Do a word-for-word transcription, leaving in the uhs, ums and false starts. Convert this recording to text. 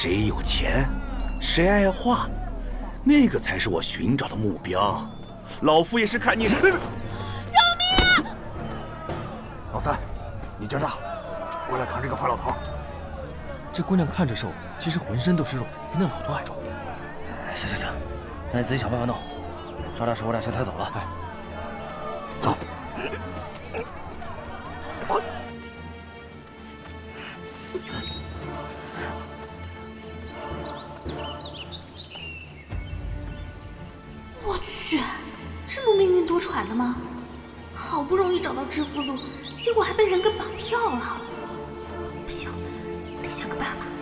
谁有钱，谁爱画，那个才是我寻找的目标。老夫也是看你。救命啊！老三，你叫大，过来扛这个坏老头。 这姑娘看着瘦，其实浑身都是肉，比那老头还重。 行行行，那你自己想办法弄。赵大师，我俩先抬走了。哎， 走。 我去，这么命运多舛的吗？好不容易找到致富路，结果还被人给绑票了。不行，得想个办法。